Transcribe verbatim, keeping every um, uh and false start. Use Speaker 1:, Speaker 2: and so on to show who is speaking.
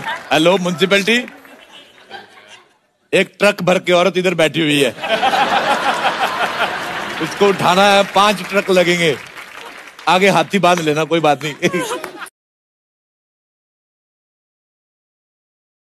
Speaker 1: Hello municipality, एक truck भर के औरत इधर बैठी हुई है, उसको उठाना है, पांच ट्रक लगेंगे, आगे हाथी बांध लेना, कोई बात नहीं।